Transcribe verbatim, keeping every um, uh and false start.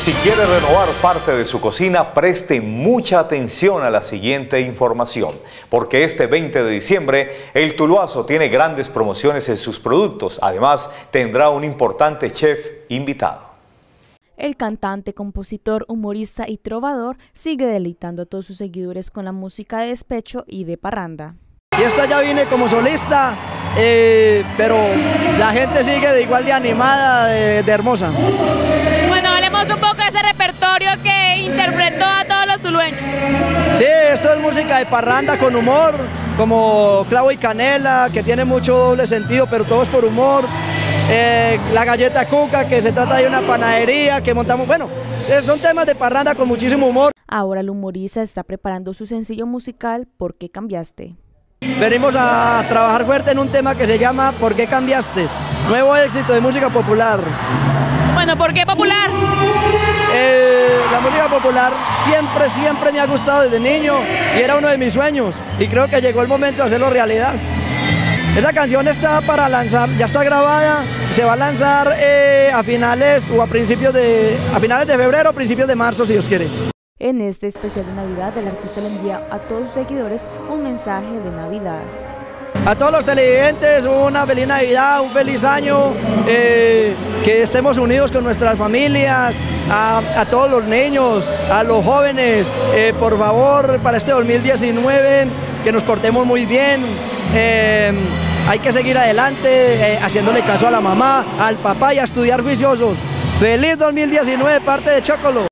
Si quiere renovar parte de su cocina, preste mucha atención a la siguiente información, porque este veinte de diciembre el Tuluazo tiene grandes promociones en sus productos. Además, tendrá un importante chef invitado. El cantante, compositor, humorista y trovador sigue deleitando a todos sus seguidores con la música de despecho y de parranda. Y esta ya vine como solista, eh, pero la gente sigue de igual de animada, de, de hermosa. Bueno, hablemos un poco de ese repertorio que interpretó a todos los tulueños. Sí, esto es música de parranda con humor, como Clavo y Canela, que tiene mucho doble sentido, pero todo es por humor. Eh, la galleta cuca, que se trata de una panadería que montamos, bueno, son temas de parranda con muchísimo humor. Ahora el humorista está preparando su sencillo musical ¿Por qué cambiaste? Venimos a trabajar fuerte en un tema que se llama ¿Por qué cambiaste? Nuevo éxito de música popular. Bueno, ¿por qué popular? Eh, la música popular siempre, siempre me ha gustado desde niño y era uno de mis sueños y creo que llegó el momento de hacerlo realidad. Esa canción está para lanzar, ya está grabada, se va a lanzar eh, a finales o a principios de, a finales de febrero o principios de marzo, si Dios quiere. En este especial de Navidad, el artista le envía a todos sus seguidores un mensaje de Navidad. A todos los televidentes, una feliz Navidad, un feliz año, eh, que estemos unidos con nuestras familias, a, a todos los niños, a los jóvenes, eh, por favor, para este dos mil diecinueve, que nos portemos muy bien, eh, hay que seguir adelante, eh, haciéndole caso a la mamá, al papá y a estudiar juiciosos. ¡Feliz dos mil diecinueve, parte de Chocolo!